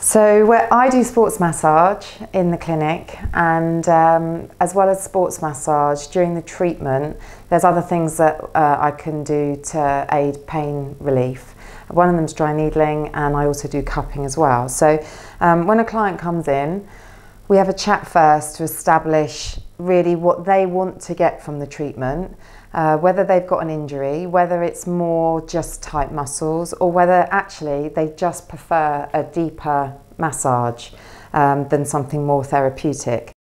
So I do sports massage in the clinic, and as well as sports massage during the treatment, there's other things that I can do to aid pain relief. One of them is dry needling, and I also do cupping as well. So when a client comes in, we have a chat first to establish really what they want to get from the treatment, whether they've got an injury, whether it's more just tight muscles, or whether actually they just prefer a deeper massage than something more therapeutic.